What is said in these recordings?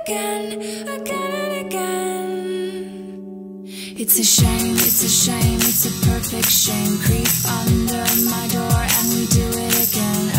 again, again and again. It's a shame, it's a shame, it's a perfect shame. Creep under my door and we do it again.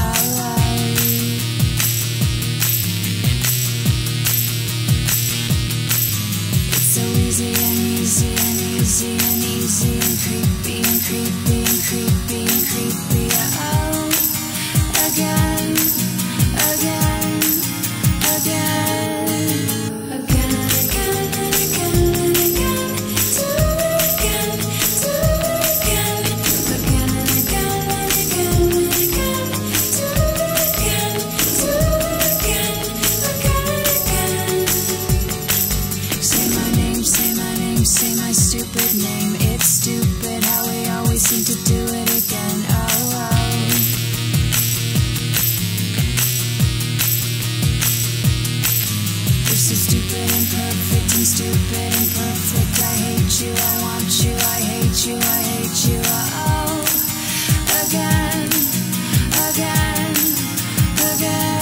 It's so easy and easy and easy and easy and creepy and creepy and creepy and creepy. Oh, again, again, again, again and again and again. Do it again, do it again, again and again and again and again. Do it again, do it again, again and again. Say my name, say my name, say my stupid name. It's stupid how we always seem to do it again. Oh, oh. You're so stupid and perfect and stupid and perfect. I hate you, I want you, I hate you, I hate you. Oh, again, again, again.